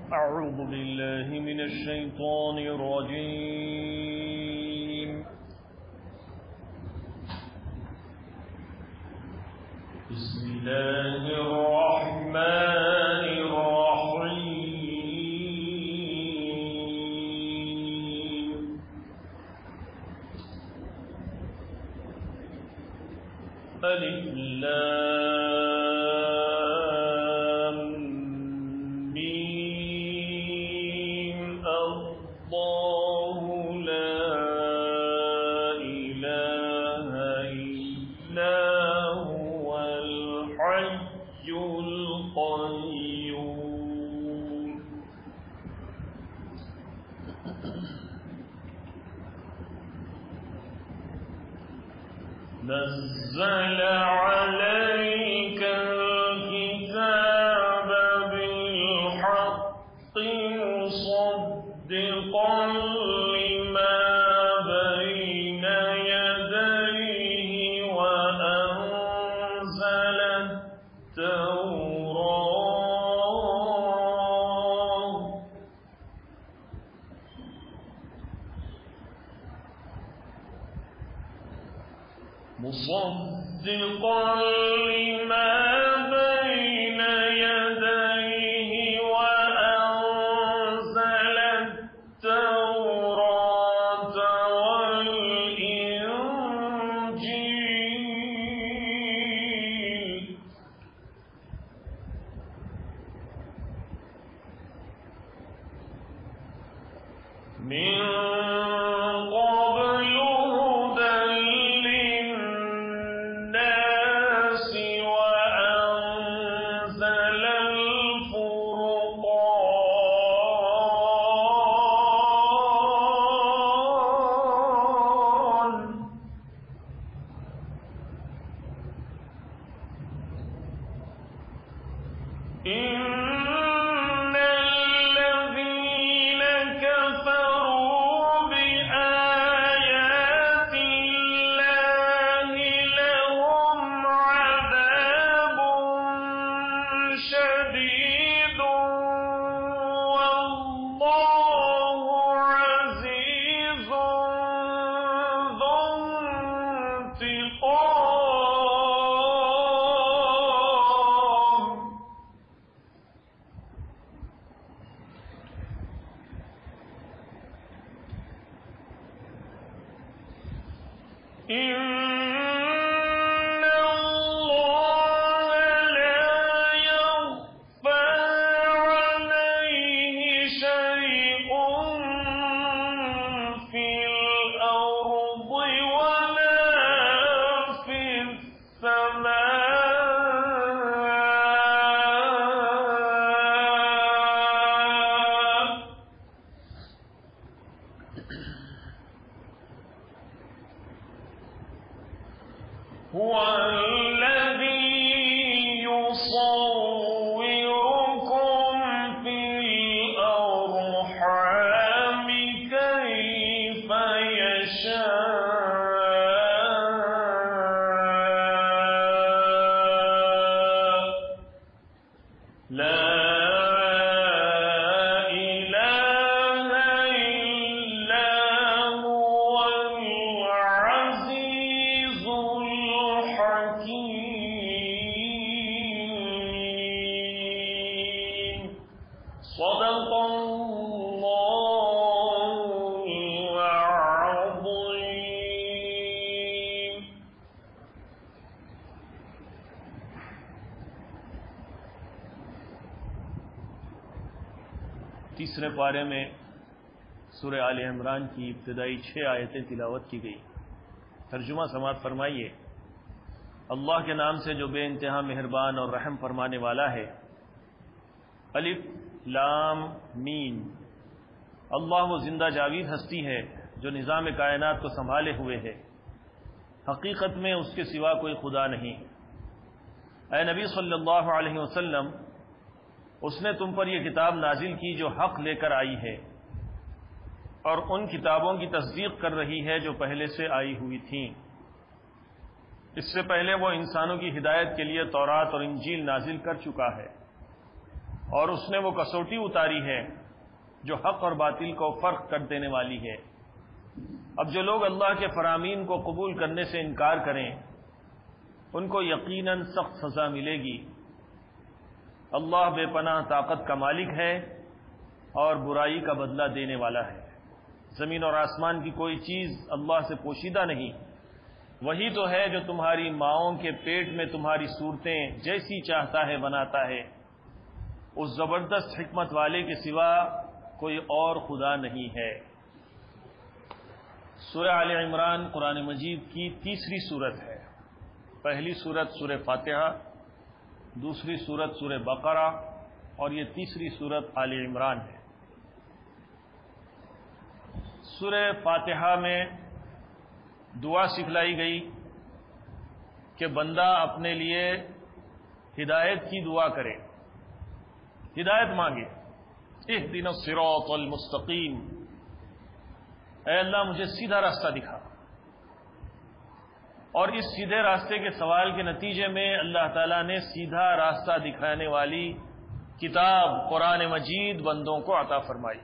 أعوذ بالله من الشيطان الرجيم بسم الله الرحمن الرحيم ألف لام ميم الله لا إله إلا هو الحي القيوم نزل عليك الكتاب بالحق مصدقا لما بين يديه وأنزل التوراة مصدقا لما بين يديه وأنزل التوراة والإنجيل من قبل هدى للناس وأنزل الفرقان إن الذين كفروا بآيات الله لهم عذاب شديد والله عزيز ذو انتقام إن الله لا يخفى عليه شيء في الأرض ولا في السماء هو الذي يصوركم في الأرحام كيف يشاء لا إله إلا هو العزيز الحكيم صدق الله العظيم तीसरे पारे में सूरह आले इमरान की इब्तिदाई 6 आयतें तिलावत की गई। तर्जुमा समाअत फरमाइए। अल्लाह के नाम से जो बेइंतहा मेहरबान और रहम फरमाने वाला है। अलिफ लाम मीम। अल्लाह वो जिंदा जावीद हस्ती है जो निज़ाम कायनात को संभाले हुए है। हकीकत में उसके सिवा कोई खुदा नहीं। ऐ नबी सल्लल्लाहु अलैहि वसल्लम, उसने तुम पर यह किताब नाजिल की जो हक लेकर आई है और उन किताबों की तस्दीक कर रही है जो पहले से आई हुई थीं। इससे पहले वो इंसानों की हिदायत के लिए तौरात और इंजील नाजिल कर चुका है। اور اس نے وہ کسوٹی اتاری ہے جو حق اور باطل کو فرق کر دینے والی ہے۔ اب جو لوگ اللہ کے فرامین کو قبول کرنے سے انکار کریں ان کو یقیناً سخت سزا ملے گی۔ اللہ بے پناہ طاقت کا مالک ہے اور برائی کا بدلہ دینے والا ہے۔ زمین اور آسمان کی کوئی چیز اللہ سے پوشیدہ نہیں، وہی تو ہے جو تمہاری ماؤں کے پیٹ میں تمہاری صورتیں جیسی چاہتا ہے بناتا ہے۔ اس زبردست حکمت والے کے سوا کوئی اور خدا نہیں ہے۔ سورہ آل عمران قرآن مجید کی تیسری سورت ہے۔ پہلی سورت سورہ فاتحہ، دوسری سورت سورہ بقرہ اور یہ تیسری سورت آل عمران ہے۔ سورہ فاتحہ میں دعا سکھلائی گئی کہ بندہ اپنے لیے ہدایت کی دعا کرے، ہدایت مانگے۔ اہدنا الصراط المستقیم، اے اللہ مجھے سیدھا راستہ دکھا۔ اور اس سیدھے راستے کے سوال کے نتیجے میں اللہ تعالیٰ نے سیدھا راستہ دکھانے والی کتاب قرآن مجید بندوں کو عطا فرمائی۔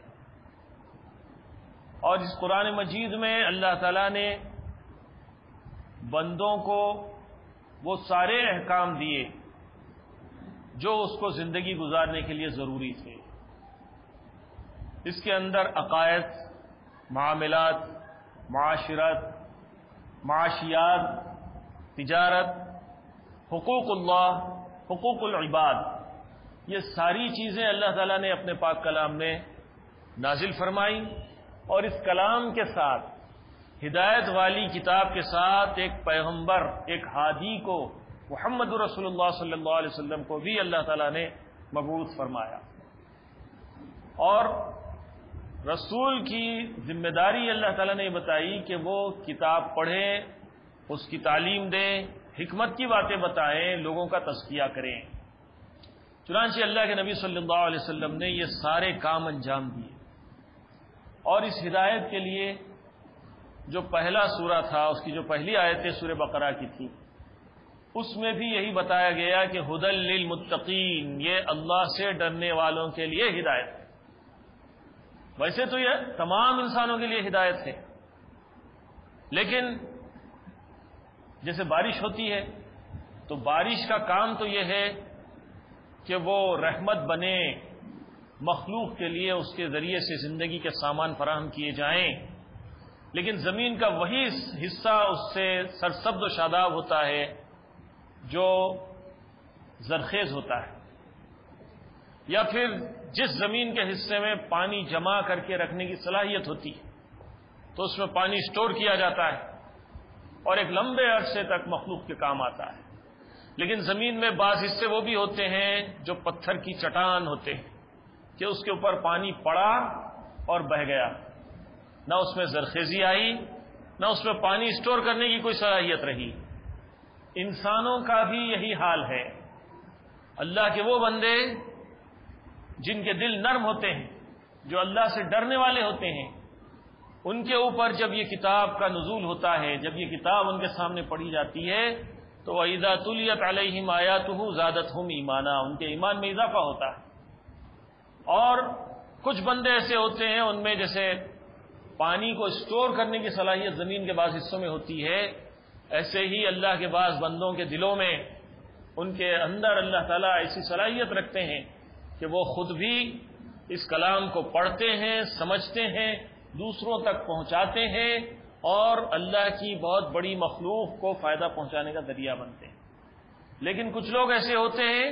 اور اس قرآن مجید میں اللہ تعالیٰ نے بندوں کو وہ سارے احکام دیے جو اس کو زندگی گزارنے کے لیے ضروری تھے۔ اس کے اندر عقائد، معاملات، معاشرت، معاشیات، تجارت، حقوق اللہ، حقوق العباد، یہ ساری چیزیں اللہ تعالیٰ نے اپنے پاک کلام میں نازل فرمائی، اور اس کلام کے ساتھ ہدایت والی کتاب کے ساتھ ایک پیغمبر، ایک ہادی کو، محمد رسول اللہ صلی اللہ علیہ وسلم کو بھی اللہ تعالیٰ نے مبعوث فرمایا۔ اور رسول کی ذمہ داری اللہ تعالیٰ نے بتائی کہ وہ کتاب پڑھیں، اس کی تعلیم دیں، حکمت کی باتیں بتائیں، لوگوں کا تزکیہ کریں۔ چنانچہ اللہ کے نبی صلی اللہ علیہ وسلم نے یہ سارے کام انجام دیے، اور اس ہدایت کے لیے جو پہلا سورہ تھا، اس کی جو پہلی آیتیں سورہ بقرہ کی تھی، اس میں بھی یہی بتایا گیا کہ ہدی للمتقین، یہ اللہ سے ڈرنے والوں کے لیے ہدایت ہے۔ ویسے تو یہ تمام انسانوں کے لیے ہدایت ہے، لیکن جیسے بارش ہوتی ہے تو بارش کا کام تو یہ ہے کہ وہ رحمت بنے مخلوق کے لیے، اس کے ذریعے سے زندگی کے سامان فراہم کیے جائیں، لیکن زمین کا وہی حصہ اس سے سرسبز و شاداب ہوتا ہے جو زرخیز ہوتا ہے، یا پھر جس زمین کے حصے میں پانی جمع کر کے رکھنے کی صلاحیت ہوتی ہے تو اس میں پانی سٹور کیا جاتا ہے اور ایک لمبے عرصے تک مخلوق کے کام آتا ہے۔ لیکن زمین میں بعض حصے وہ بھی ہوتے ہیں جو پتھر کی چٹان ہوتے ہیں کہ اس کے اوپر پانی پڑا اور بہہ گیا، نہ اس میں زرخیزی آئی، نہ اس میں پانی سٹور کرنے کی کوئی صلاحیت رہی۔ انسانوں کا بھی یہی حال ہے۔ اللہ کے وہ بندے جن کے دل نرم ہوتے ہیں، جو اللہ سے ڈرنے والے ہوتے ہیں، ان کے اوپر جب یہ کتاب کا نزول ہوتا ہے، جب یہ کتاب ان کے سامنے پڑھی جاتی ہے تو وَإِذَا تُلِيَتْ عَلَيْهِمْ آيَاتُهُ زَادَتْهُمْ ایمانا، ان کے ایمان میں اضافہ ہوتا ہے۔ اور کچھ بندے ایسے ہوتے ہیں ان میں جیسے پانی کو سٹور کرنے کی صلاحیت زمین کے بعض حصوں میں ہوتی ہے، ایسے ہی اللہ کے بعض بندوں کے دلوں میں، ان کے اندر اللہ تعالیٰ ایسی صلاحیت رکھتے ہیں کہ وہ خود بھی اس کلام کو پڑھتے ہیں، سمجھتے ہیں، دوسروں تک پہنچاتے ہیں، اور اللہ کی بہت بڑی مخلوق کو فائدہ پہنچانے کا ذریعہ بنتے ہیں۔ لیکن کچھ لوگ ایسے ہوتے ہیں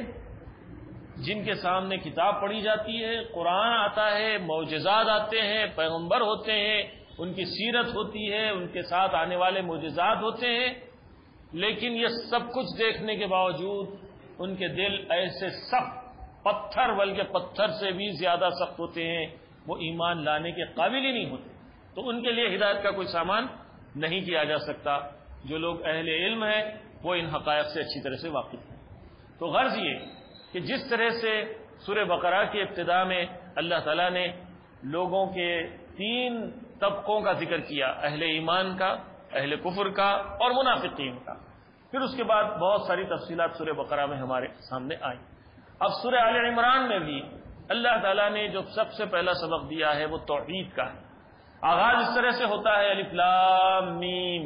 جن کے سامنے کتاب پڑھی جاتی ہے، قرآن آتا ہے، معجزات آتے ہیں، پیغمبر ہوتے ہیں، ان کی سیرت ہوتی ہے، ان کے ساتھ آنے والے معجزات ہوتے ہیں، لیکن یہ سب کچھ دیکھنے کے باوجود ان کے دل ایسے سخت پتھر، بلکہ پتھر سے بھی زیادہ سخت ہوتے ہیں، وہ ایمان لانے کے قابل ہی نہیں ہوتے، تو ان کے لیے ہدایت کا کوئی سامان نہیں کیا جا سکتا۔ جو لوگ اہل علم ہیں وہ ان حقائق سے اچھی طرح سے واقف ہیں۔ تو غرض یہ کہ جس طرح سے سورہ بقرہ کی ابتدا میں اللہ تعالیٰ نے لوگوں کے 3 طبقوں کا ذکر کیا، اہل ایمان کا، اہل کفر کا اور منافقین کا، پھر اس کے بعد بہت ساری تفصیلات سورہ بقرہ میں ہمارے سامنے آئیں۔ اب سورہ آل عمران میں بھی اللہ تعالیٰ نے جو سب سے پہلا سبق دیا ہے وہ توحید کا ہے. آغاز اس طرح سے ہوتا ہے الف لام میم،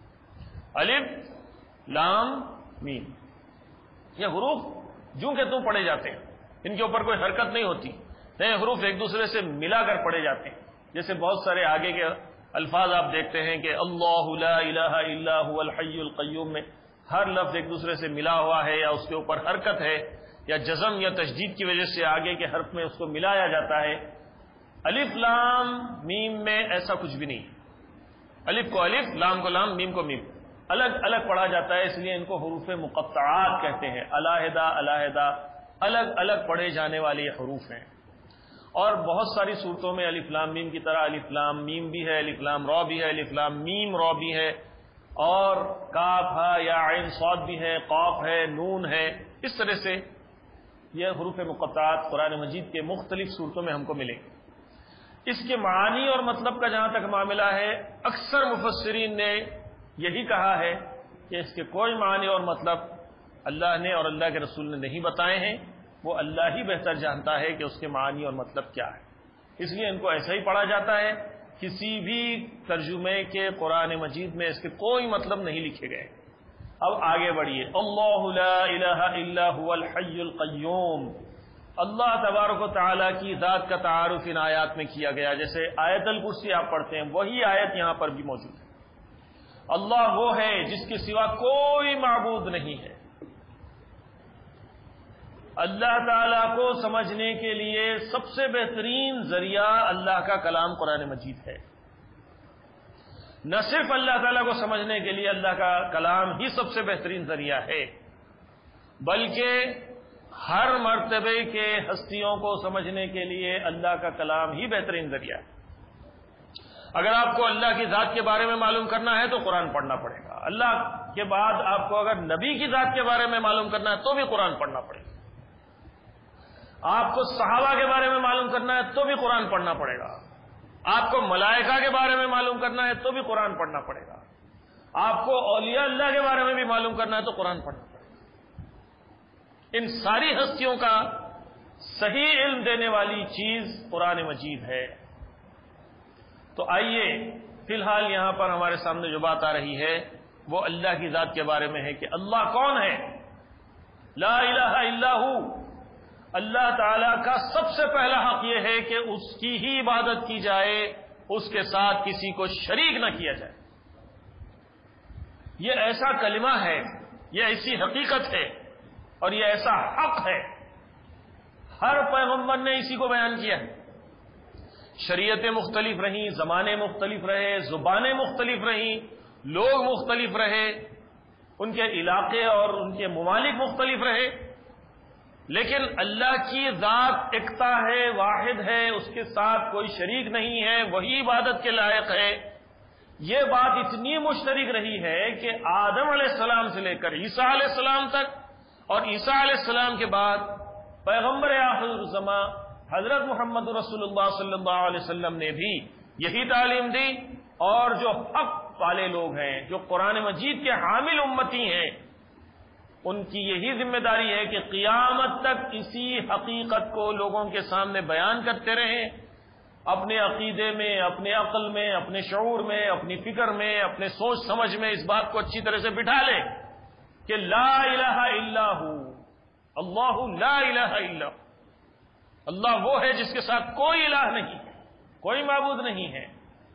الف لام میم. یہ حروف جوں کہ توں پڑھے جاتے ہیں، ان کے اوپر کوئی حرکت نہیں ہوتی. نئے حروف ایک دوسرے سے ملا کر پڑھے جاتے ہیں. جیسے بہت سارے آگے کے الفاظ آپ دیکھتے ہیں کہ اللہ لا الہ الا هو الحی القیوم میں ہر لفظ ایک دوسرے سے ملا ہوا ہے، یا اس کے اوپر حرکت ہے، یا جزم یا تشدید کی وجہ سے آگے کے حرف میں اس کو ملایا جاتا ہے. الف لام میم میں ایسا کچھ بھی نہیں. الف کو الف، لام کو لام، میم کو میم، الگ الگ پڑھا جاتا ہے. اس لیے ان کو حروف مقطعات کہتے ہیں. علیحدہ علیحدہ الگ الگ پڑھے جانے والے یہ حروف ہیں. اور بہت ساری صورتوں میں الف لام میم کی طرح الف لام میم بھی ہے، الف لام را بھی ہے، الف لام میم را بھی ہے، اور کاف ہے یا عین صاد بھی ہے، قاف ہے، نون ہے. اس طرح سے یہ حروف مقطعات قرآن مجید کے مختلف صورتوں میں ہم کو ملیں گے. اس کے معنی اور مطلب کا جہاں تک معاملہ ہے، اکثر مفسرین نے یہی کہا ہے کہ اس کے کوئی معنی اور مطلب اللہ نے اور اللہ کے رسول نے نہیں بتائے ہیں. وہ اللہ ہی بہتر جانتا ہے کہ اس کے معنی اور مطلب کیا ہے. اس لیے ان کو ایسا ہی پڑھا جاتا ہے. کسی بھی ترجمے کے قرآن مجید میں اس کے کوئی مطلب نہیں لکھے گئے. اب آگے بڑھیے. اللہ لا الہ الا هو الحی القیوم. اللہ تبارک و تعالیٰ کی ذات کا تعارف ان آیات میں کیا گیا. جیسے آیت الکرسی آپ پڑھتے ہیں، وہی آیت یہاں پر بھی موجود ہے. اللہ وہ ہے جس کے سوا کوئی معبود نہیں ہے. اللہ تعالیٰ کو سمجھنے کے لیے سب سے بہترین ذریعہ اللہ کا کلام قرآن مجید ہے. نہ صرف اللہ تعالیٰ کو سمجھنے کے لیے اللہ کا کلام ہی سب سے بہترین ذریعہ ہے، بلکہ ہر مرتبے کے ہستیوں کو سمجھنے کے لیے اللہ کا کلام ہی بہترین ذریعہ ہے. اگر آپ کو اللہ کی ذات کے بارے میں معلوم کرنا ہے تو قرآن پڑھنا پڑے گا. اللہ کے بعد آپ کو اگر نبی کی ذات کے بارے میں معلوم کرنا ہے تو بھی قرآن پڑھنا پڑے گا. آپ کو صحابہ کے بارے میں معلوم کرنا ہے تو بھی قرآن پڑھنا پڑے گا. آپ کو ملائکہ کے بارے میں معلوم کرنا ہے تو بھی قرآن پڑھنا پڑے گا. آپ کو اولیاء اللہ کے بارے میں بھی معلوم کرنا ہے تو قرآن پڑھنا پڑے گا. ان ساری ہستیوں کا صحیح علم دینے والی چیز قرآن مجید ہے. تو آئیے فی الحال یہاں پر ہمارے سامنے جو بات آ رہی ہے وہ اللہ کی ذات کے بارے میں ہے کہ اللہ کون ہے. لا الہ الا ہو. اللہ تعالیٰ کا سب سے پہلا حق یہ ہے کہ اس کی ہی عبادت کی جائے، اس کے ساتھ کسی کو شریک نہ کیا جائے. یہ ایسا کلمہ ہے، یہ ایسی حقیقت ہے، اور یہ ایسا حق ہے. ہر پیغمبر نے اسی کو بیان کیا ہے. شریعتیں مختلف رہیں، زمانے مختلف رہے، زبانیں مختلف رہیں، لوگ مختلف رہے، ان کے علاقے اور ان کے ممالک مختلف رہے، لیکن اللہ کی ذات یکتا ہے، واحد ہے، اس کے ساتھ کوئی شریک نہیں ہے، وہی عبادت کے لائق ہے. یہ بات اتنی مشترک رہی ہے کہ آدم علیہ السلام سے لے کر عیسیٰ علیہ السلام تک، اور عیسیٰ علیہ السلام کے بعد پیغمبر آخر الزمان حضرت محمد رسول اللہ صلی اللہ علیہ وسلم نے بھی یہی تعلیم دی. اور جو حق والے لوگ ہیں، جو قرآن مجید کے حامل امتی ہیں، ان کی یہی ذمہ داری ہے کہ قیامت تک اسی حقیقت کو لوگوں کے سامنے بیان کرتے رہیں. اپنے عقیدے میں، اپنے عقل میں، اپنے شعور میں، اپنی فکر میں، اپنے سوچ سمجھ میں اس بات کو اچھی طرح سے بٹھا لیں کہ لا الہ الا ہو. اللہ لا الہ الا ہو. اللہ وہ ہے جس کے ساتھ کوئی الہ نہیں ہے، کوئی معبود نہیں ہے.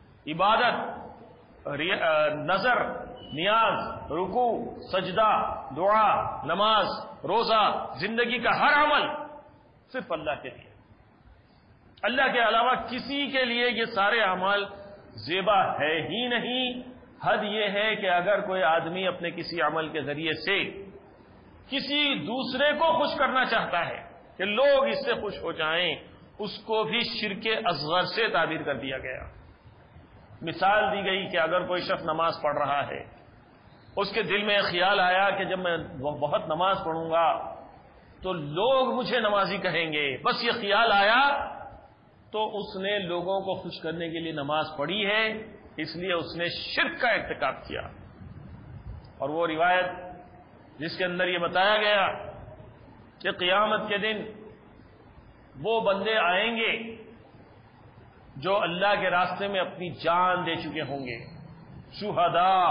عبادت، نظر، نیاز، رکوع، سجدہ، دعا، نماز، روزہ، زندگی کا ہر عمل صرف اللہ کے لیے. اللہ کے علاوہ کسی کے لیے یہ سارے اعمال زیبا ہے ہی نہیں. حد یہ ہے کہ اگر کوئی آدمی اپنے کسی عمل کے ذریعے سے کسی دوسرے کو خوش کرنا چاہتا ہے کہ لوگ اس سے خوش ہو جائیں، اس کو بھی شرک اصغر سے تعبیر کر دیا گیا. مثال دی گئی کہ اگر کوئی شخص نماز پڑھ رہا ہے، اس کے دل میں خیال آیا کہ جب میں بہت نماز پڑھوں گا تو لوگ مجھے نمازی کہیں گے. بس یہ خیال آیا تو اس نے لوگوں کو خوش کرنے کے لیے نماز پڑھی ہے، اس لیے اس نے شرک کا ارتکاب کیا. اور وہ روایت جس کے اندر یہ بتایا گیا کہ قیامت کے دن وہ بندے آئیں گے جو اللہ کے راستے میں اپنی جان دے چکے ہوں گے، شہداء،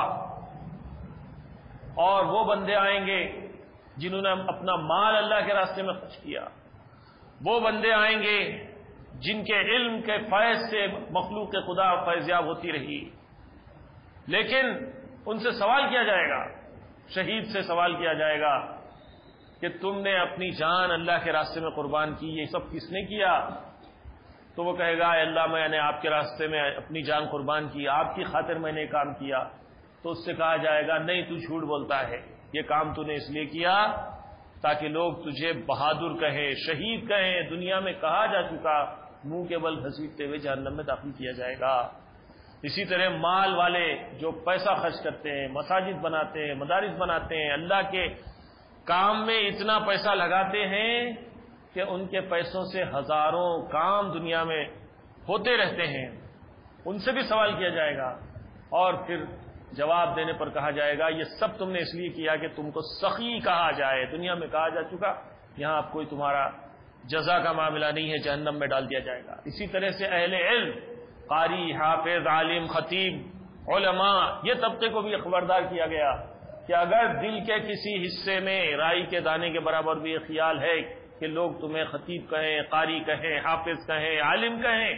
اور وہ بندے آئیں گے جنہوں نے اپنا مال اللہ کے راستے میں خرچ کیا، وہ بندے آئیں گے جن کے علم کے فیض سے مخلوق خدا فیضیاب ہوتی رہی، لیکن ان سے سوال کیا جائے گا، شہید سے سوال کیا جائے گا کہ تم نے اپنی جان اللہ کے راستے میں قربان کی، یہ سب کس نے کیا؟ تو وہ کہے گا اے اللہ میں نے آپ کے راستے میں اپنی جان قربان کی، آپ کی خاطر میں نے کام کیا۔ تو اس سے کہا جائے گا نہیں، تو جھوٹ بولتا ہے، یہ کام تو نے اس لیے کیا تاکہ لوگ تجھے بہادر کہیں، شہید کہیں، دنیا میں کہا جا چکا، منہ کے بل گھسیٹتے ہوئے جہنم میں داخل کیا جائے گا۔ اسی طرح مال والے جو پیسہ خرچ کرتے ہیں، مساجد بناتے ہیں، مدارس بناتے ہیں، اللہ کے کام میں اتنا پیسہ لگاتے ہیں کہ ان کے پیسوں سے ہزاروں کام دنیا میں ہوتے رہتے ہیں، ان سے بھی سوال کیا جائے گا، اور پھر جواب دینے پر کہا جائے گا یہ سب تم نے اس لیے کیا کہ تم کو سخی کہا جائے، دنیا میں کہا جا چکا، یہاں اب کوئی تمہارا جزا کا معاملہ نہیں ہے، جہنم میں ڈال دیا جائے گا۔ اسی طرح سے اہل علم، قاری، حافظ، عالم، خطیب، علماء، یہ طبقے کو بھی خبردار کیا گیا کہ اگر دل کے کسی حصے میں رائی کے دانے کے برابر بھی یہ خیال ہے کہ لوگ تمہیں خطیب کہیں، قاری کہیں، حافظ کہیں، عالم کہیں،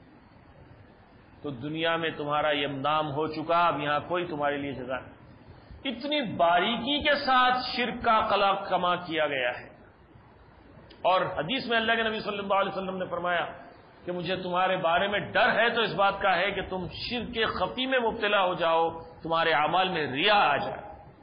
تو دنیا میں تمہارا یہ نام ہو چکا، اب یہاں کوئی تمہارے لیے جگہ نہیں۔ اتنی باریکی کے ساتھ شرک کا قلق کما کیا گیا ہے، اور حدیث میں اللہ کے نبی صلی اللہ علیہ وسلم نے فرمایا کہ مجھے تمہارے بارے میں ڈر ہے تو اس بات کا ہے کہ تم شرک کے خفی میں مبتلا ہو جاؤ، تمہارے اعمال میں ریا آ جائے۔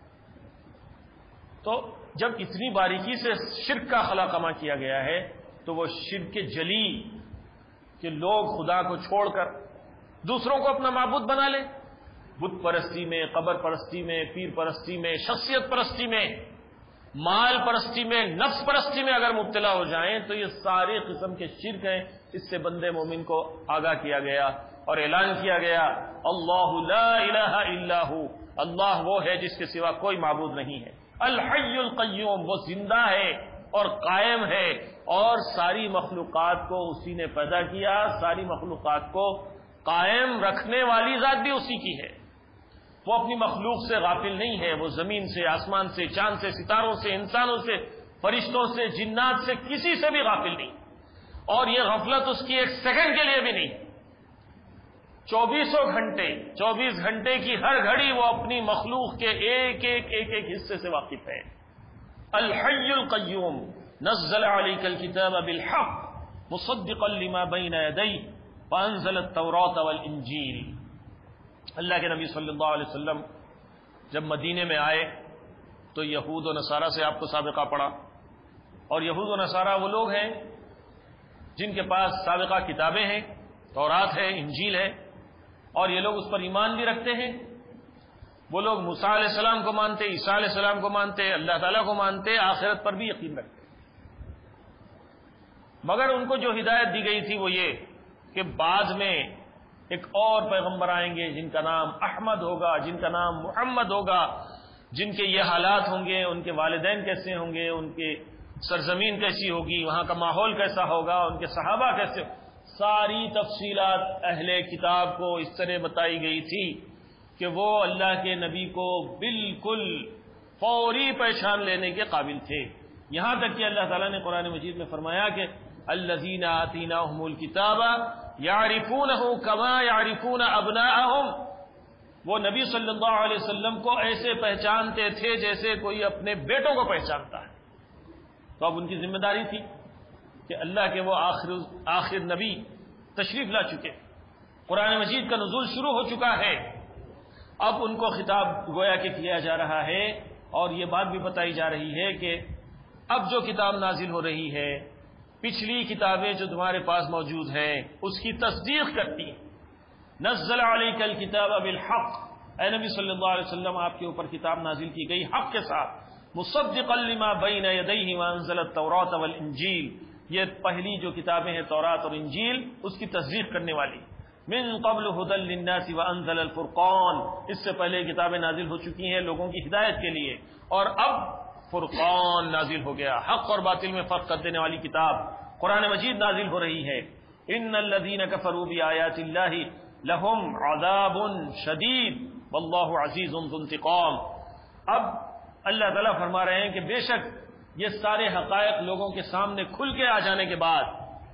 تو جب اتنی باریکی سے شرک کا خلا کما کیا گیا ہے تو وہ شرک کے جلی کہ لوگ خدا کو چھوڑ کر دوسروں کو اپنا معبود بنا لے، بت پرستی میں، قبر پرستی میں، پیر پرستی میں، شخصیت پرستی میں، مال پرستی میں، نفس پرستی میں اگر مبتلا ہو جائیں تو یہ سارے قسم کے شرک ہیں۔ اس سے بندے مومن کو آگاہ کیا گیا اور اعلان کیا گیا اللہ لا الہ الا ہو، اللہ وہ ہے جس کے سوا کوئی معبود نہیں ہے، الحی القیوم، وہ زندہ ہے اور قائم ہے، اور ساری مخلوقات کو اسی نے پیدا کیا، ساری مخلوقات کو قائم رکھنے والی ذات بھی اسی کی ہے، وہ اپنی مخلوق سے غافل نہیں ہے، وہ زمین سے، آسمان سے، چاند سے، ستاروں سے، انسانوں سے، فرشتوں سے، جنات سے، کسی سے بھی غافل نہیں، اور یہ غفلت اس کی ایک سیکنڈ کے لیے بھی نہیں۔ 24 گھنٹے کی ہر گھڑی وہ اپنی مخلوق کے ایک ایک حصے سے واقف ہے۔ الحی القیوم نزل علیک الکتاب بالحق مصدقا لما بین یدیہ وانزل التوراۃ والانجیل۔ اللہ کے نبی صلی اللہ علیہ وسلم جب مدینے میں آئے تو یہود و نصارہ سے آپ کو سابقہ پڑا، اور یہود و نصارہ وہ لوگ ہیں جن کے پاس سابقہ کتابیں ہیں، تورات ہے، انجیل ہے، اور یہ لوگ اس پر ایمان بھی رکھتے ہیں۔ وہ لوگ موسیٰ علیہ السلام کو مانتے، عیسیٰ علیہ السلام کو مانتے، اللہ تعالیٰ کو مانتے، آخرت پر بھی یقین رکھتے، مگر ان کو جو ہدایت دی گئی تھی وہ یہ کہ بعد میں ایک اور پیغمبر آئیں گے جن کا نام احمد ہوگا، جن کا نام محمد ہوگا، جن کے یہ حالات ہوں گے، ان کے والدین کیسے ہوں گے، ان کی سرزمین کیسی ہوگی، وہاں کا ماحول کیسا ہوگا، ان کے صحابہ کیسے، ساری تفصیلات اہل کتاب کو اس طرح بتائی گئی تھی کہ وہ اللہ کے نبی کو بالکل فوری پہچان لینے کے قابل تھے، یہاں تک کہ اللہ تعالیٰ نے قرآن مجید میں فرمایا کہ الذین آتیناہم الکتاب یعرفونہ کما یعرفون ابناءہم، وہ نبی صلی اللہ علیہ وسلم کو ایسے پہچانتے تھے جیسے کوئی اپنے بیٹوں کو پہچانتا ہے۔ تو اب ان کی ذمہ داری تھی کہ اللہ کے وہ آخر نبی تشریف لا چکے، قرآن مجید کا نزول شروع ہو چکا ہے، اب ان کو خطاب گویا کہ کیا جا رہا ہے، اور یہ بات بھی بتائی جا رہی ہے کہ اب جو کتاب نازل ہو رہی ہے، پچھلی کتابیں جو تمہارے پاس موجود ہیں اس کی تصدیق کرتی ہیں۔ نزل علیک الکتاب بالحق، اے نبی صلی اللہ علیہ وسلم آپ کے اوپر کتاب نازل کی گئی حق کے ساتھ، مصدقا لما بین یدیہ وانزل التوراۃ والانجیل، یہ پہلی جو کتابیں ہیں تورات اور انجیل اس کی تصدیق کرنے والی، من قبل ھدی للناس وانزل الفرقان، اس سے پہلے کتابیں نازل ہو چکی ہیں لوگوں کی ہدایت کے لیے، اور اب فرقان نازل ہو گیا، حق اور باطل میں فرق کر دینے والی کتاب قرآن مجید نازل ہو رہی ہے. ان الذین کفروا بآیات اللہ لہم عذاب شدید واللہ عزیز ذو انتقام. اب اللہ تعالیٰ فرما رہے ہیں کہ بے شک یہ سارے حقائق لوگوں کے سامنے کھل کے آ جانے کے بعد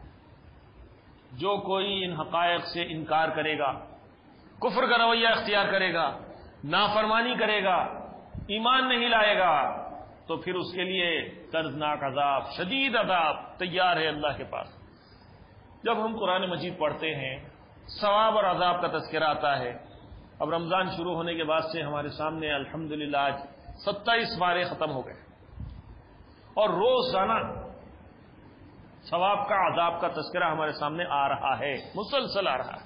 جو کوئی ان حقائق سے انکار کرے گا، کفر کا رویہ اختیار کرے گا، نافرمانی کرے گا، ایمان نہیں لائے گا، تو پھر اس کے لیے دردناک عذاب، شدید عذاب تیار ہے اللہ کے پاس. جب ہم قرآن مجید پڑھتے ہیں ثواب اور عذاب کا تذکرہ آتا ہے. اب رمضان شروع ہونے کے بعد سے ہمارے سامنے الحمدللہ آج 27 بارے ختم ہو گئے اور روزانہ ثواب کا عذاب کا تذکرہ ہمارے سامنے آ رہا ہے، مسلسل آ رہا ہے.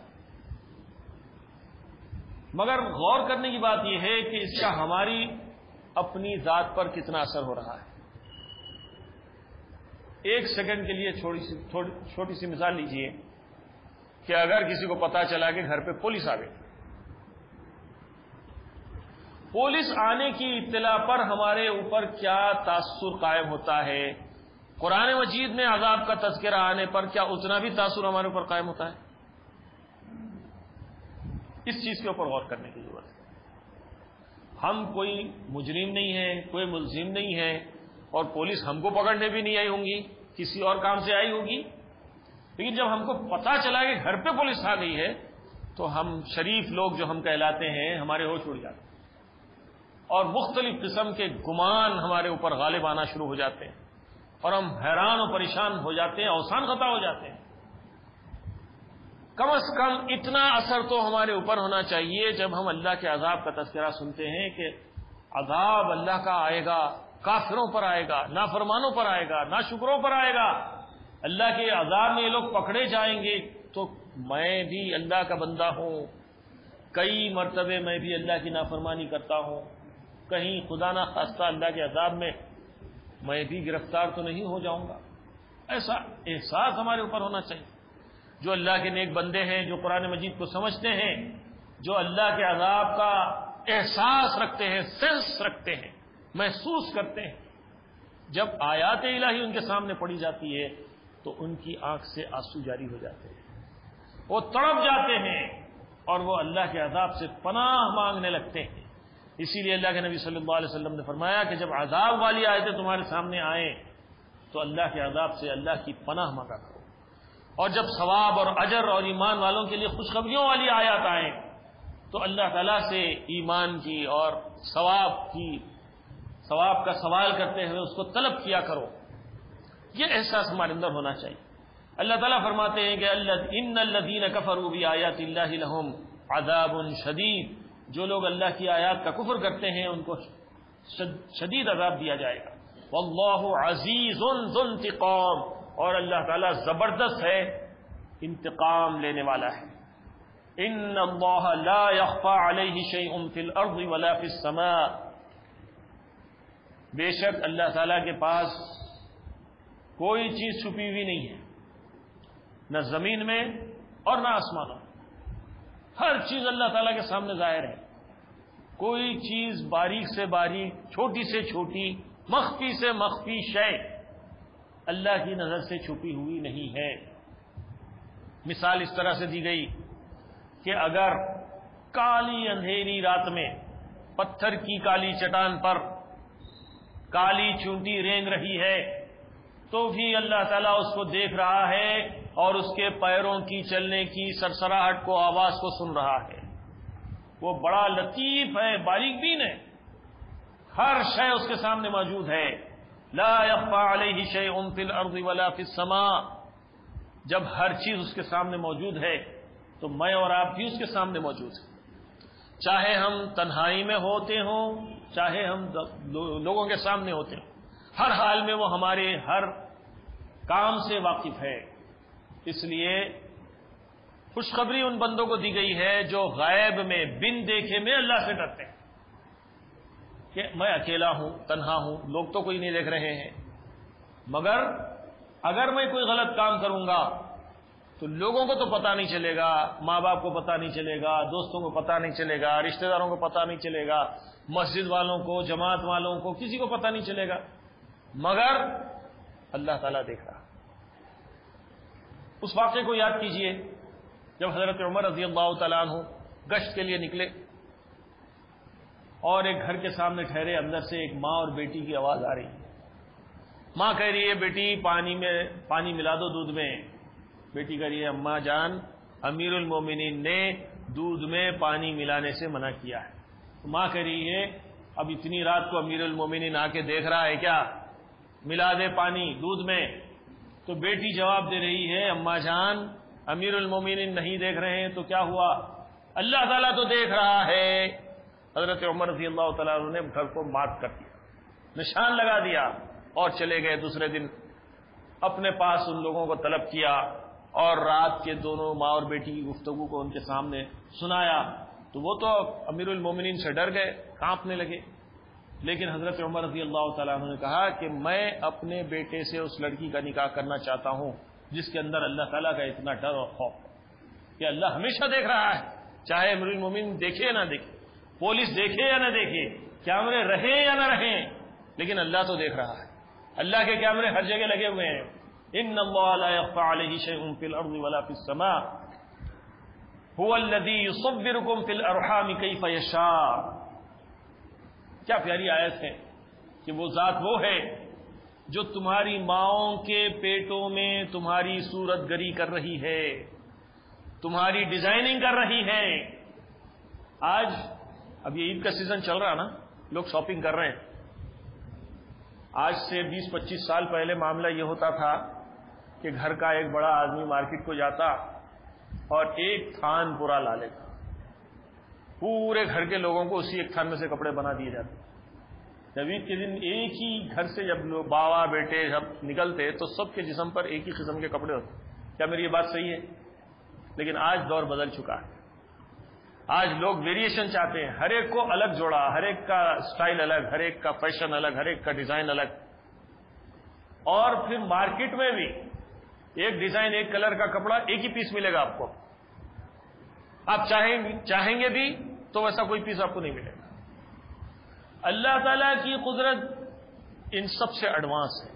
مگر غور کرنے کی بات یہ ہے کہ اس کا ہماری اپنی ذات پر کتنا اثر ہو رہا ہے. ایک سیکنڈ کے لیے چھوٹی سی مثال لیجئے کہ اگر کسی کو پتا چلا کہ گھر پہ پولیس آ گئی، پولیس آنے کی اطلاع پر ہمارے اوپر کیا تاثر قائم ہوتا ہے، قرآن مجید میں عذاب کا تذکرہ آنے پر کیا اتنا بھی تاثر ہمارے اوپر قائم ہوتا ہے؟ اس چیز کے اوپر غور کرنے کی ضرورت ہے. ہم کوئی مجرم نہیں ہیں، کوئی ملزم نہیں ہے، اور پولیس ہم کو پکڑنے بھی نہیں آئی ہوں گی، کسی اور کام سے آئی ہوگی. لیکن جب ہم کو پتا چلا کہ گھر پہ پولیس آ گئی ہے تو ہم شریف لوگ جو ہم کہلاتے ہیں ہمارے ہوش اڑ جاتے ہیں اور مختلف قسم کے گمان ہمارے اوپر غالب آنا شروع ہو جاتے ہیں اور ہم حیران و پریشان ہو جاتے ہیں، اوسان خطا ہو جاتے ہیں. کم از کم اتنا اثر تو ہمارے اوپر ہونا چاہیے جب ہم اللہ کے عذاب کا تذکرہ سنتے ہیں کہ عذاب اللہ کا آئے گا، کافروں پر آئے گا، نافرمانوں پر آئے گا، ناشکروں پر آئے گا. اللہ کے عذاب میں یہ لوگ پکڑے جائیں گے. تو میں بھی اللہ کا بندہ ہوں، کئی مرتبے میں بھی اللہ کی نافرمانی کرتا ہوں، کہیں خدا نہ خواستہ اللہ کے عذاب میں میں بھی گرفتار تو نہیں ہو جاؤں گا. ایسا احساس ہمارے اوپر ہونا چاہیے. جو اللہ کے نیک بندے ہیں، جو قرآن مجید کو سمجھتے ہیں، جو اللہ کے عذاب کا احساس رکھتے ہیں، سینس رکھتے ہیں، محسوس کرتے ہیں، جب آیات الہی ان کے سامنے پڑھی جاتی ہے تو ان کی آنکھ سے آنسو جاری ہو جاتے ہیں، وہ تڑپ جاتے ہیں اور وہ اللہ کے عذاب سے پناہ مانگنے لگتے ہیں. اسی لیے اللہ کے نبی صلی اللہ علیہ وسلم نے فرمایا کہ جب عذاب والی آیتیں تمہارے سامنے آئیں تو اللہ کے عذاب سے اللہ کی پناہ مانگا کرو، اور جب ثواب اور اجر اور ایمان والوں کے لیے خوشخبریوں والی آیات آئیں تو اللہ تعالیٰ سے ایمان کی اور ثواب کا سوال کرتے ہوئے اس کو طلب کیا کرو. یہ احساس ہمارے اندر ہونا چاہیے. اللہ تعالیٰ فرماتے ہیں کہ ان الذین کفروا بآیات اللہ لہم عذاب شدید. جو لوگ اللہ کی آیات کا کفر کرتے ہیں ان کو شدید عذاب دیا جائے گا. واللہ عزیز ذو انتقام. اور اللہ تعالیٰ زبردست ہے، انتقام لینے والا ہے. ان اللہ لا یخفی علیہ شیء فی الارض ولا فی السماء. بے شک اللہ تعالیٰ کے پاس کوئی چیز چھپی ہوئی نہیں ہے، نہ زمین میں اور نہ آسمانوں میں. ہر چیز اللہ تعالیٰ کے سامنے ظاہر ہے. کوئی چیز باریک سے باریک، چھوٹی سے چھوٹی، مخفی سے مخفی شے اللہ کی نظر سے چھپی ہوئی نہیں ہے. مثال اس طرح سے دی گئی کہ اگر کالی اندھیری رات میں پتھر کی کالی چٹان پر کالی چونٹی رینگ رہی ہے تو بھی اللہ تعالیٰ اس کو دیکھ رہا ہے اور اس کے پیروں کی چلنے کی سرسراہٹ کو، آواز کو سن رہا ہے. وہ بڑا لطیف ہے، باریک بین ہے، ہر شے اس کے سامنے موجود ہے. لا یخفی علیہ شیء فی الارض ولا فی السماء. جب ہر چیز اس کے سامنے موجود ہے تو میں اور آپ بھی اس کے سامنے موجود ہیں. چاہے ہم تنہائی میں ہوتے ہوں، چاہے ہم لوگوں کے سامنے ہوتے ہوں، ہر حال میں وہ ہمارے ہر کام سے واقف ہے. اس لیے خوشخبری ان بندوں کو دی گئی ہے جو غیب میں بن دیکھے میں اللہ سے ڈرتے ہیں کہ میں اکیلا ہوں، تنہا ہوں، لوگ تو کوئی نہیں دیکھ رہے ہیں، مگر اگر میں کوئی غلط کام کروں گا تو لوگوں کو تو پتہ نہیں چلے گا، ماں باپ کو پتہ نہیں چلے گا، دوستوں کو پتہ نہیں چلے گا، رشتہ داروں کو پتہ نہیں چلے گا، مسجد والوں کو، جماعت والوں کو، کسی کو پتہ نہیں چلے گا، مگر اللہ تعالیٰ دیکھ رہا۔ اس واقعے کو یاد کیجئے جب حضرت عمر رضی اللہ تعالیٰ عنہ گشت کے لیے نکلے اور ایک گھر کے سامنے ٹھہرے، اندر سے ایک ماں اور بیٹی کی آواز آ رہی ہے۔ ماں کہہ رہی ہے بیٹی پانی ملا دو دودھ میں۔ بیٹی کہہ رہی ہے اماں جان، امیر المومنین نے دودھ میں پانی ملانے سے منع کیا ہے۔ تو ماں کہہ رہی ہے اب اتنی رات کو امیر المومنین آ کے دیکھ رہا ہے کیا، ملا دے پانی دودھ میں۔ تو بیٹی جواب دے رہی ہے اماں جان، امیر المومنین نہیں دیکھ رہے ہیں تو کیا ہوا، اللہ تعالیٰ تو دیکھ رہا ہے۔ حضرت عمر رضی اللہ تعالیٰ عنہ نے گھر کو مارک کر دیا، نشان لگا دیا اور چلے گئے۔ دوسرے دن اپنے پاس ان لوگوں کو طلب کیا اور رات کے دونوں ماں اور بیٹی کی گفتگو کو ان کے سامنے سنایا، تو وہ تو امیر المومنین سے ڈر گئے، کانپنے لگے۔ لیکن حضرت عمر رضی اللہ تعالیٰ عنہ نے کہا کہ میں اپنے بیٹے سے اس لڑکی کا نکاح کرنا چاہتا ہوں جس کے اندر اللہ تعالیٰ کا اتنا ڈر اور خوف کہ اللہ ہمیشہ دیکھ رہا ہے، چاہے امیر المومنین دیکھے یا نہ دیکھے، پولیس دیکھے یا نہ دیکھے، کیمرے رہیں یا نہ رہیں، لیکن اللہ تو دیکھ رہا ہے۔ اللہ کے کیمرے ہر جگہ لگے ہوئے ہیں۔ ان اللہ لا يخفى عليه شيء في الارض ولا في السماء هو الذي يصوركم في الارحام كيف يشاء۔ کیا پیاری آیت ہے کہ وہ ذات وہ ہے جو تمہاری ماؤں کے پیٹوں میں تمہاری صورت گری کر رہی ہے، تمہاری ڈیزائننگ کر رہی ہے۔ آج اب یہ عید کا سیزن چل رہا نا، لوگ شاپنگ کر رہے ہیں۔ آج سے 20-25 سال پہلے معاملہ یہ ہوتا تھا کہ گھر کا ایک بڑا آدمی مارکیٹ کو جاتا اور ایک تھان پورا لا لیتا، پورے گھر کے لوگوں کو اسی ایک تھان میں سے کپڑے بنا دیے جاتے۔ جب عید کے دن ایک ہی گھر سے جب لوگ باوا بیٹے سب نکلتے تو سب کے جسم پر ایک ہی قسم کے کپڑے ہوتے۔ کیا میری یہ بات صحیح ہے؟ لیکن آج دور بدل چکا ہے، آج لوگ ویریشن چاہتے ہیں، ہر ایک کو الگ جوڑا، ہر ایک کا سٹائل الگ، ہر ایک کا فیشن الگ، ہر ایک کا ڈیزائن الگ۔ اور پھر مارکیٹ میں بھی ایک ڈیزائن ایک کلر کا کپڑا ایک ہی پیس ملے گا آپ کو، آپ چاہیں گے بھی تو ویسا کوئی پیس آپ کو نہیں ملے گا۔ اللہ تعالیٰ کی قدرت ان سب سے ایڈوانس ہے۔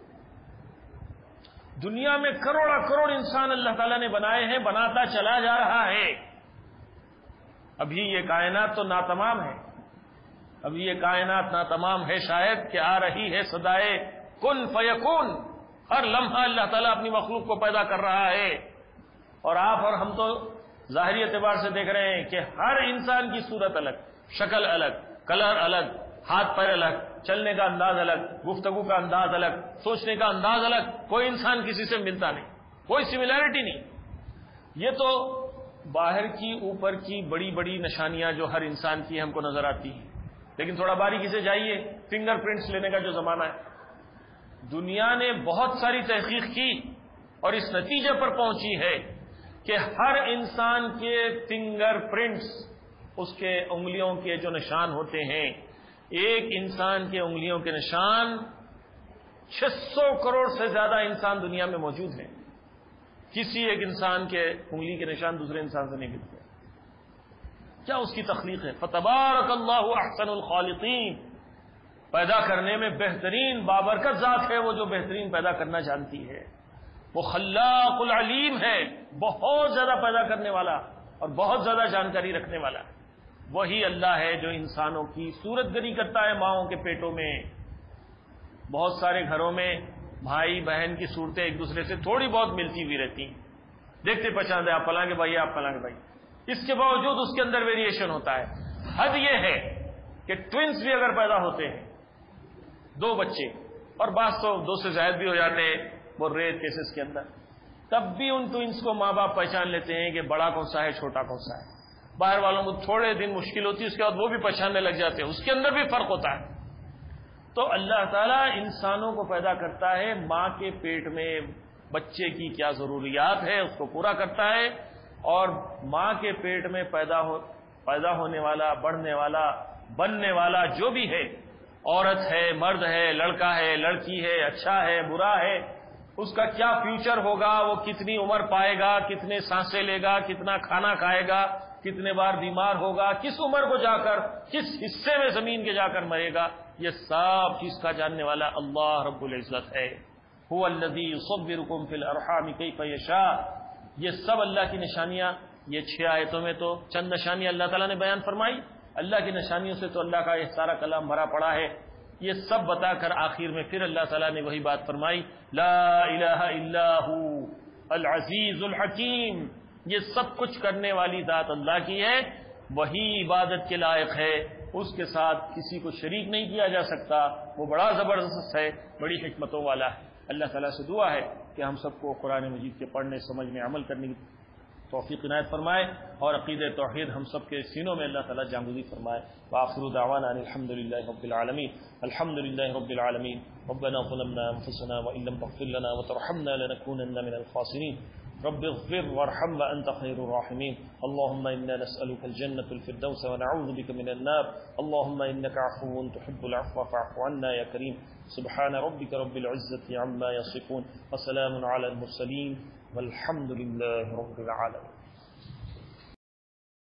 دنیا میں کروڑ انسان اللہ تعالیٰ نے بنائے ہیں، بناتا چلا جا رہا ہے۔ ابھی یہ کائنات تو ناتمام ہے، ابھی یہ کائنات ناتمام ہے شاید کہ آ رہی ہے صدائے کن فیکون۔ ہر لمحہ اللہ تعالیٰ اپنی مخلوق کو پیدا کر رہا ہے، اور آپ اور ہم تو ظاہری اعتبار سے دیکھ رہے ہیں کہ ہر انسان کی صورت الگ، شکل الگ، کلر الگ، ہاتھ پیر الگ، چلنے کا انداز الگ، گفتگو کا انداز الگ، سوچنے کا انداز الگ، کوئی انسان کسی سے ملتا نہیں، کوئی سملیرٹی نہیں۔ یہ تو باہر کی اوپر کی بڑی بڑی نشانیاں جو ہر انسان کی ہم کو نظر آتی ہیں، لیکن تھوڑا باریکی سے جائیے، فنگر پرنٹس لینے کا جو زمانہ ہے، دنیا نے بہت ساری تحقیق کی اور اس نتیجے پر پہنچی ہے کہ ہر انسان کے فنگر پرنٹس، اس کے انگلیوں کے جو نشان ہوتے ہیں، ایک انسان کے انگلیوں کے نشان 600 کروڑ سے زیادہ انسان دنیا میں موجود ہیں۔ کسی ایک انسان کے انگلی کے نشان دوسرے انسان سے نہیں ملتے۔ کیا اس کی تخلیق ہے؟ فتبارک اللہ احسن الخالقین۔ پیدا کرنے میں بہترین بابرکت ذات ہے وہ جو بہترین پیدا کرنا جانتی ہے، وہ خلاق العلیم ہے، بہت زیادہ پیدا کرنے والا اور بہت زیادہ جانکاری رکھنے والا۔ وہی اللہ ہے جو انسانوں کی صورت گری کرتا ہے ماؤں کے پیٹوں میں۔ بہت سارے گھروں میں بھائی بہن کی صورتیں ایک دوسرے سے تھوڑی بہت ملتی ہوئی رہتی ہیں، دیکھتے پہچانتے آپ فلاں کے بھائی، آپ فلاں کے بھائی، اس کے باوجود اس کے اندر ویریشن ہوتا ہے۔ حد یہ ہے کہ ٹوئنس بھی اگر پیدا ہوتے ہیں، دو بچے، اور بعض تو دو سے زائد بھی ہو جاتے ہیں وہ ریئر کیسز کے اندر، تب بھی ان ٹوئنس کو ماں باپ پہچان لیتے ہیں کہ بڑا کون سا ہے چھوٹا کون سا ہے۔ باہر والوں کو تھوڑے دن مشکل ہوتی ہے، اس کے بعد وہ بھی پہچاننے لگ جاتے ہیں، اس کے اندر بھی فرق ہوتا ہے۔ تو اللہ تعالیٰ انسانوں کو پیدا کرتا ہے، ماں کے پیٹ میں بچے کی کیا ضروریات ہے اس کو پورا کرتا ہے، اور ماں کے پیٹ میں پیدا ہونے والا، بڑھنے والا، بننے والا جو بھی ہے، عورت ہے، مرد ہے، لڑکا ہے، لڑکی ہے، اچھا ہے، برا ہے، اس کا کیا فیوچر ہوگا، وہ کتنی عمر پائے گا، کتنے سانسیں لے گا، کتنا کھانا کھائے گا، کتنے بار بیمار ہوگا، کس عمر کو جا کر کس حصے میں زمین کے جا کر مرے گا، یہ سب چیز کا جاننے والا اللہ رب العزت ہے۔ هو الذی یصورکم فی الارحام کیف یشاء، یہ سب اللہ کی نشانیاں، یہ 6 آیتوں میں تو چند نشانیاں اللہ تعالیٰ نے بیان فرمائی۔ اللہ کی نشانیوں سے تو اللہ کا یہ سارا کلام بھرا پڑا ہے۔ یہ سب بتا کر آخر میں پھر اللہ تعالیٰ نے وہی بات فرمائی، لا الہ الا ہو العزیز الحکیم، یہ سب کچھ کرنے والی ذات اللہ کی ہے، وہی عبادت کے لائق ہے، اس کے ساتھ کسی کو شریک نہیں کیا جا سکتا، وہ بڑا زبردست ہے، بڑی حکمتوں والا ہے۔ اللہ تعالیٰ سے دعا ہے کہ ہم سب کو قرآن مجید کے پڑھنے، سمجھنے، عمل کرنے کی توفیق عنایت فرمائے، اور عقیدہ توحید ہم سب کے سینوں میں اللہ تعالیٰ جاگزی فرمائے۔ وآخر دعوانا الحمد للہ رب العالمین، الحمد للہ رب العالمین، ربنا ظلمنا انفسنا وان لم تغفر لنا وترحمنا لنكونن من الخاسرین، رب اغفر وارحم وانت خیر الراحمین، اللهم انا نسألك الجنة الفردوس ونعوذ بك من النار، اللهم انك عفو تحب العفو فاعف عنا يا كريم، سبحان ربك رب العزة عما يصفون وسلام على المرسلين والحمد لله رب العالمين۔